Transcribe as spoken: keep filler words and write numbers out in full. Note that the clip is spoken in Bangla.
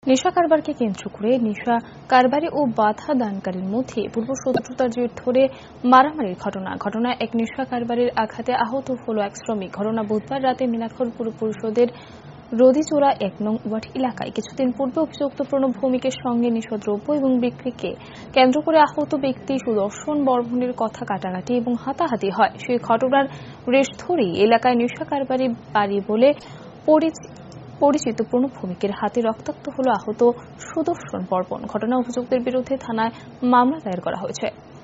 নেশা কারবারকে কেন্দ্র করে নেশা কারবারি ও বাধা দানকারীর মধ্যে পূর্ব শত্রুতার জের ধরে মারামারির ঘটনা ঘটনায় এক নেশা কারবারির আঘাতে আহত হল এক শ্রমিক। ঘটনা বুধবার রাতে মিনাখল পুর পরিষদের রদিচোরা এক নং ওয়ার্ড এলাকায়। কিছুদিন পূর্বে অভিযুক্ত প্রণব ভৌমিকের সঙ্গে নেশাদ্রব্য এবং বিক্রিকে কেন্দ্র করে আহত ব্যক্তি সুদর্শন বর্মনের কথা কাটাকাটি এবং হাতাহাতি হয়। সেই ঘটনার রেশ ধরেই এলাকায় নেশা কারবারি বাড়ি বলে পরিচিত প্রণব ভৌমিকের হাতে রক্তাক্ত হল আহত সুদর্শন বর্মন। ঘটনা অভিযুক্তের বিরুদ্ধে থানায় মামলা দায়ের করা হয়েছে।